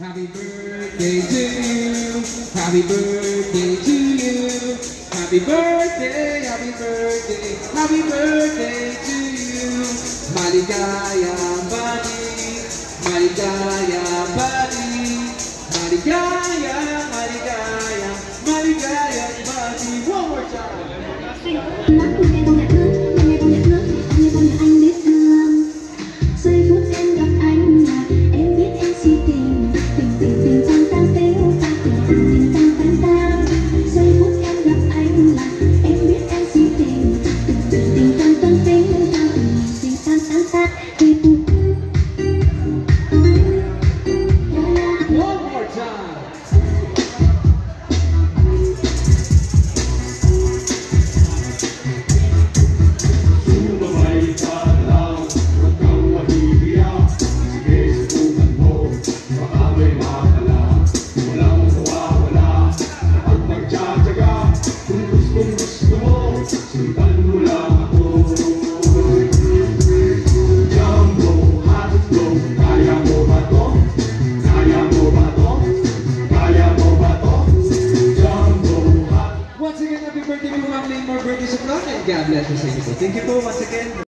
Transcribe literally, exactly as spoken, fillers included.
Happy birthday to you. Happy birthday to you. Happy birthday, happy birthday, happy birthday to you. Maligaya bati, maligaya bati, maligaya, maligaya, maligaya bati. One more time. Giây phút em gặp anh là em biết em si tình, tình tình tình tăng tăng tình tăng tình tình tình tăng tăng tăng. Giây phút em gặp anh là em biết em si tình, tình tình tình tăng tăng tình tăng tình tình tăng tăng tăng. One more time. Once again, happy birthday po, Ma'am Lane. More birthdays of love and God bless you sa inyo po. Thank you po once again.